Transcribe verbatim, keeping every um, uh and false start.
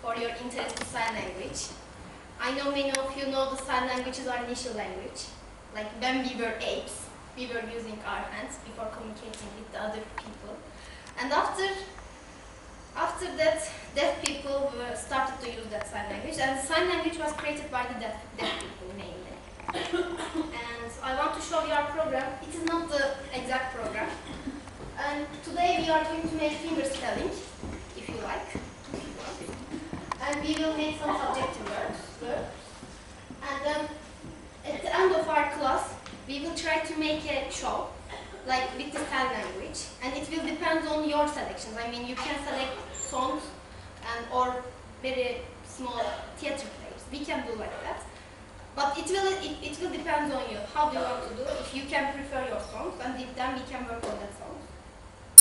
for your interest in sign language. I know many of you know the sign language is our initial language. Like when we were apes, we were using our hands before communicating with the other people. And after, after that, deaf people were started to use that sign language, and sign language was created by the deaf, deaf people mainly. And I want to show you our program. It is not the exact program. And today we are going to make finger spelling, if you like. And we will make some subjective words. And then at the end of our class, we will try to make a show, like with the sign language. And it will depend on your selections. I mean, you can select songs and or very small theater plays. We can do like that. But it will, it, it will depend on you. How do you want to do? If you can prefer your songs, and then we can work on that song.